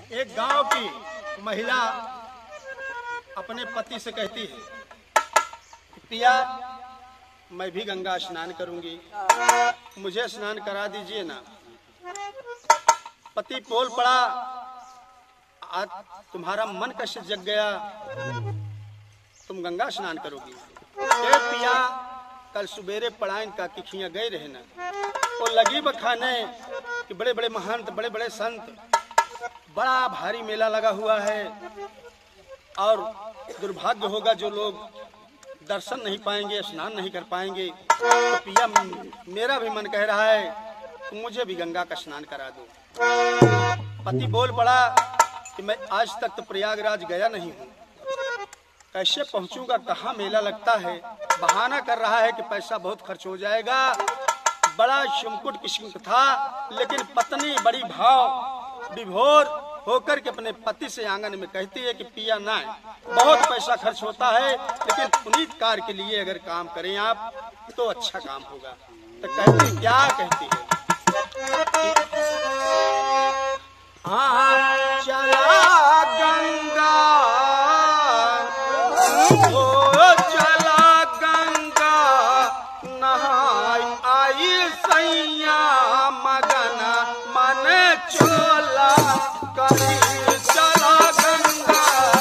एक गांव की महिला अपने पति से कहती है, पिया मैं भी गंगा स्नान करूंगी, मुझे स्नान करा दीजिए ना। पति बोल पड़ा, आज तुम्हारा मन कैसे जग गया, तुम गंगा स्नान करोगी? पिया कल सुबेरे पढ़ाइन का किखियां गए रहे ना, वो लगी बखाने कि बड़े बड़े महंत, बड़े बड़े संत, बड़ा भारी मेला लगा हुआ है और दुर्भाग्य होगा जो लोग दर्शन नहीं पाएंगे, स्नान नहीं कर पाएंगे। तो पिया मेरा भी मन कह रहा है कि मुझे भी गंगा का स्नान करा दो। पति बोल पड़ा कि मैं आज तक तो प्रयागराज गया नहीं हूँ, कैसे पहुंचूंगा, कहाँ मेला लगता है। बहाना कर रहा है कि पैसा बहुत खर्च हो जाएगा। बड़ा शुमकुट किस्म था, लेकिन पत्नी बड़ी भाव विभोर होकर के अपने पति से आंगन में कहती है कि पिया ना, बहुत पैसा खर्च होता है, लेकिन पुनीत कार्य के लिए अगर काम करें आप तो अच्छा काम होगा। तो कहती क्या कहती है, हाँ चला गंगा, ओ चला गंगा नहाई आई सैया मगना मन चोला करी, चला गंगा।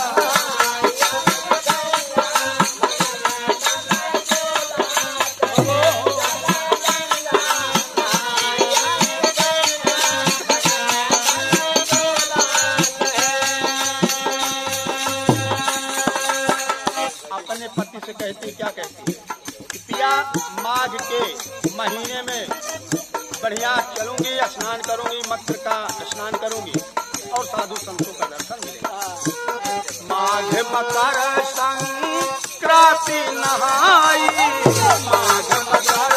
अपने पति से कहती क्या कहती है कि पिया माघ के महीने में बढ़िया चलूंगी, स्नान करूंगी, मकर का स्नान करूंगी और साधु संतों का दर्शन मिलेगा। माघ मकर संक्रांति नहाई, माघ मकर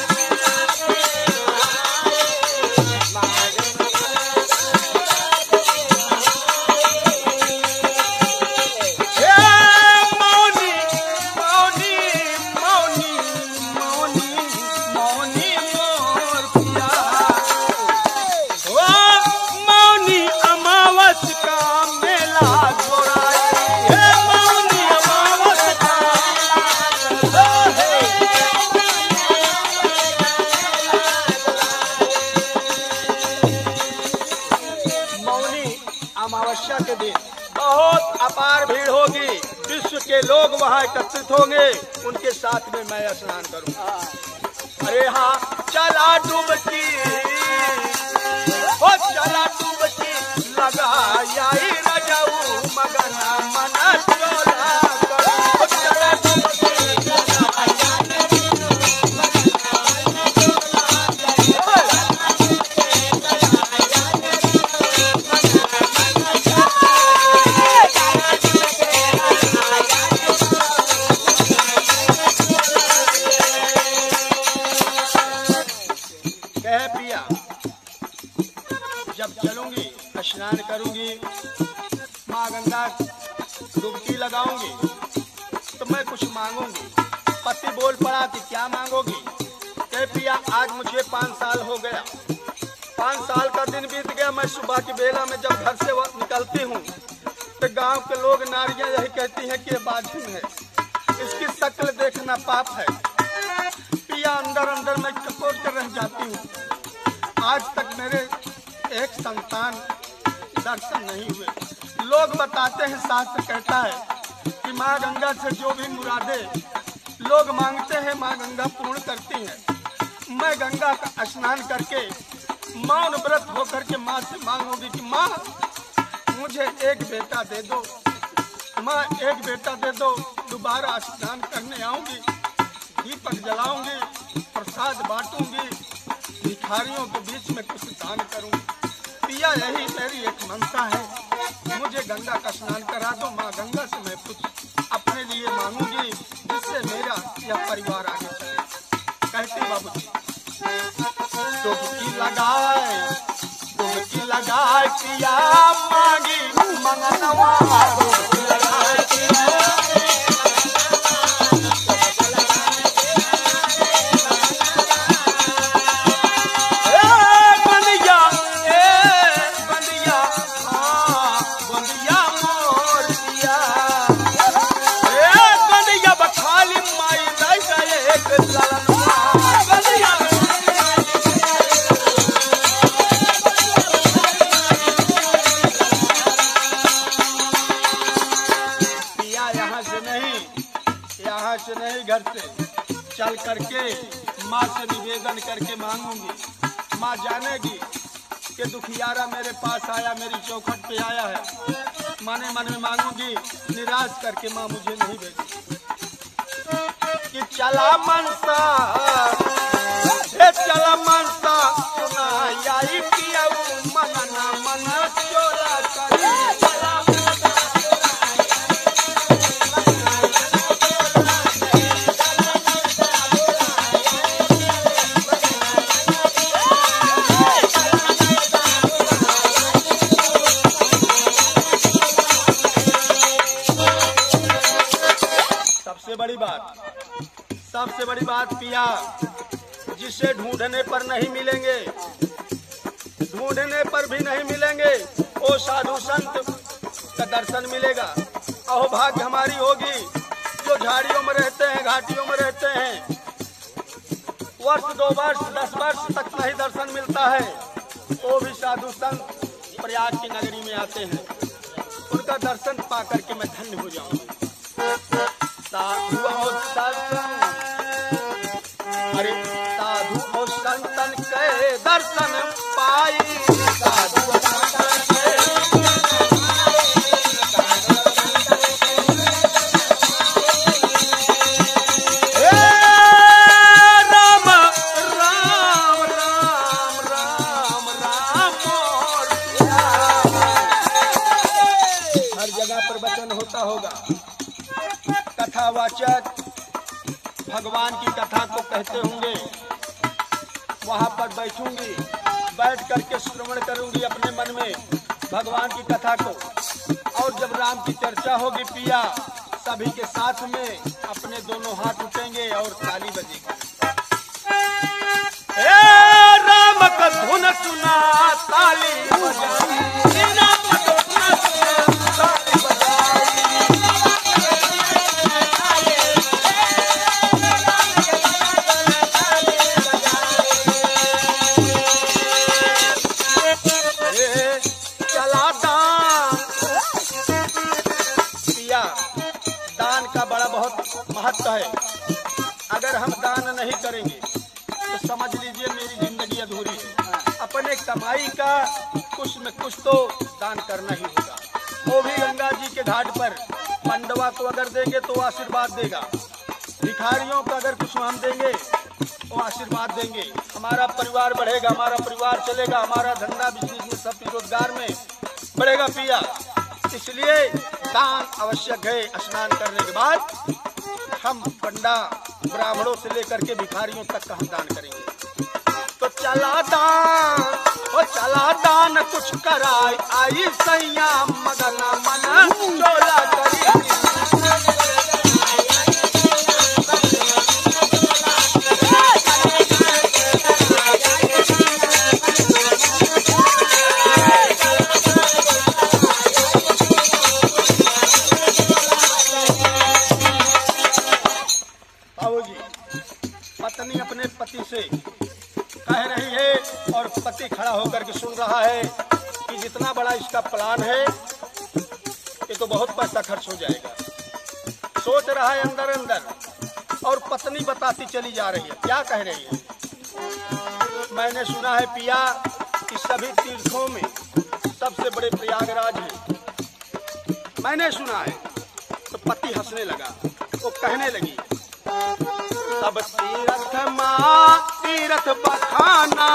अमावस्या के दिन बहुत अपार भीड़ होगी, विश्व के लोग वहाँ एकत्रित होंगे, उनके साथ में मैं स्नान करूँगा। अरे हाँ चला डुबकी, ओ चला डुबकी लगा आई रजाऊ मगना मना चोला करो, चला डुबकी पिया जब चलूंगी, स्नान करूंगी, माँ गंगा डुबकी लगाऊंगी तो मैं कुछ मांगूंगी। पति बोल पड़ा कि क्या मांगोगी? कह पिया आज मुझे 5 साल हो गया, 5 साल का दिन बीत गया। मैं सुबह की बेला में जब घर से निकलती हूँ तो गांव के लोग नारियां यही कहती हैं कि ये बाधिन है, इसकी शक्ल देखना पाप है। पिया अंदर अंदर मैं कपोट कर रह जाती हूँ। आज तक मेरे एक संतान दर्शन नहीं हुए। लोग बताते हैं, शास्त्र कहता है कि माँ गंगा से जो भी मुरादे लोग मांगते हैं माँ गंगा पूर्ण करती हैं। मैं गंगा का स्नान करके मौन व्रत होकर के माँ से मांगूंगी कि माँ मुझे एक बेटा दे दो, माँ एक बेटा दे दो। दोबारा स्नान करने आऊंगी, दीपक जलाऊंगी, प्रसाद बांटूंगी, भिखारियों के बीच में कुछ दान करूंगी। पिया यही मेरी एक मनसा है, मुझे गंगा का स्नान करा दो। माँ गंगा से मैं कुछ अपने लिए मांगूंगी जिससे मेरा यह परिवार आगे चले। कहती बाबूजी डुबकी लगाए, डुबकी लगाए पिया मांगी मंगनवा, डुबकी लगाए पिया बंदिया घर से चल करके माँ से निवेदन करके मांगूंगी। माँ जानेगी कि दुखियारा मेरे पास आया, मेरी चौखट पे आया है। माने मन में मांगूंगी, निराश करके माँ मुझे नहीं भेजेगी। कि चला मनसा, चला मनसा सुनाई पिया मनना मन चोला करी। सबसे बड़ी बात पिया, जिसे ढूंढने पर नहीं मिलेंगे, ढूंढने पर भी नहीं मिलेंगे, वो साधु संत का दर्शन मिलेगा। अहो भाग्य हमारी होगी जो झाड़ियों में रहते हैं, घाटियों में रहते हैं, वर्ष 2 वर्ष 10 वर्ष तक नहीं दर्शन मिलता है, वो भी साधु संत प्रयाग की नगरी में आते हैं। उनका दर्शन पा करके मैं धन्य हो जाऊंगी। साधु और संतन के दर्शन पाई, साधु राम राम राम राम राम। हर जगह पर वचन होता होगा, कथावाचक भगवान की कथा को कहते होंगे, वहां पर बैठूंगी, बैठ करके श्रवण करूंगी अपने मन में भगवान की कथा को। और जब राम की चर्चा होगी पिया, सभी के साथ में अपने दोनों हाथ उठेंगे और ताली बजेगी। राम का धुन सुना ताली बजाई, महत्व है। अगर हम दान नहीं करेंगे तो समझ लीजिए मेरी जिंदगी अधूरी है। अपने कमाई का कुछ न कुछ तो दान करना ही होगा। वो भी गंगा जी के घाट पर पंडवा को अगर देंगे तो आशीर्वाद देगा, भिखारियों को अगर कुछ हम देंगे वो आशीर्वाद देंगे। हमारा परिवार बढ़ेगा, हमारा परिवार चलेगा, हमारा धंधा बिजनेस में सब रोजगार में बढ़ेगा पिया। इसलिए दान आवश्यक है। स्नान करने के बाद हम पंडा ब्राह्मणों से लेकर के भिखारियों तक का हम दान करेंगे। तो चला दान, ओ चला दान कुछ कराई, आई सैया मगन मन चोला करी। पत्नी अपने पति से कह रही है और पति खड़ा होकर के सुन रहा है कि जितना बड़ा इसका प्लान है ये तो बहुत पैसा खर्च हो जाएगा। सोच रहा है अंदर अंदर और पत्नी बताती चली जा रही है। क्या कह रही है? मैंने सुना है पिया कि सभी तीर्थों में सबसे बड़े प्रयागराज है, मैंने सुना है। तो पति हंसने लगा, वो कहने लगी सब तीर्थ माँ तीर्थ बखाना,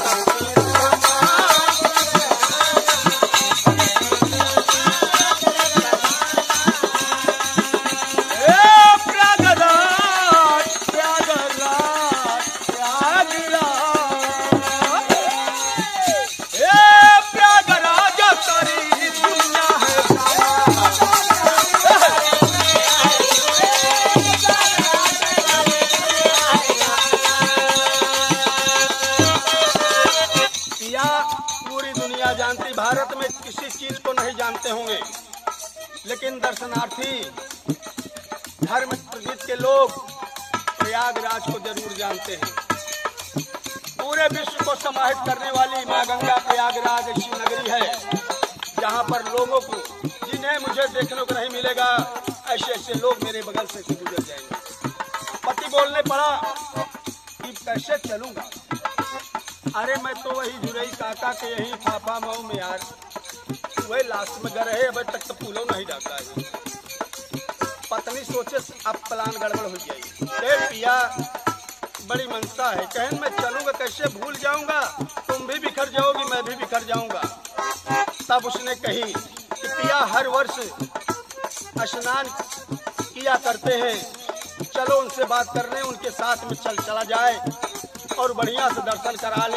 जानती, भारत में किसी चीज को नहीं जानते होंगे, लेकिन दर्शनार्थी धर्म प्रवृत्ति के लोग प्रयागराज को जरूर जानते हैं। पूरे विश्व को समाहित करने वाली माँ गंगा प्रयागराज ऐसी नगरी है जहाँ पर लोगों को, जिन्हें मुझे देखने को नहीं मिलेगा, ऐसे ऐसे लोग मेरे बगल से गुजर जाएंगे। बोलने पड़ा कि कैसे चलूंगा। अरे मैं तो वही जुरई काका के यही फाफा मऊ में यार वही लास्ट में गए, अभी तक तो पुलो नहीं डाका है। पत्नी सोचे अब प्लान गड़बड़ हो जाएगी। पिया बड़ी मनसा है, कहन मैं चलूंगा कैसे भूल जाऊंगा, तुम भी बिखर जाओगी मैं भी बिखर जाऊंगा। तब उसने कही कि पिया हर वर्ष स्नान किया करते हैं, चलो उनसे बात करने उनके साथ में चला जाए और बढ़िया से दर्शन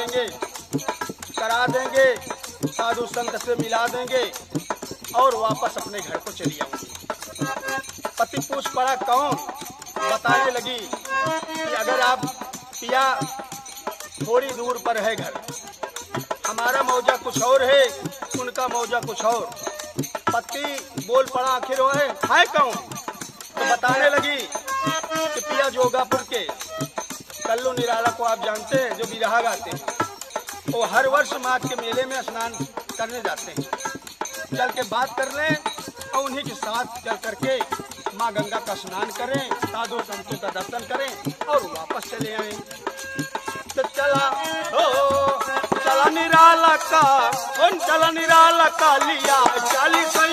करा देंगे, साधु संत से मिला देंगे और वापस अपने घर को चली आऊंगी। पति पूछ पड़ा कौन, बताने लगी कि अगर आप पिया थोड़ी दूर पर है घर, हमारा मौजा कुछ और है उनका मौजा कुछ और। पति बोल पड़ा आखिर वो है कौन, तो बताने लगी कि पिया जोगापुर के कल्लू निराला को आप जानते हैं जो बिरहा गाते हैं, वो हर वर्ष माघ के मेले में स्नान करने जाते हैं, चल के बात कर लें और उन्हीं के साथ चल करके माँ गंगा का स्नान करें, साधु संतों का दर्शन करें और वापस चले आए। तो चला निराला का लिया 40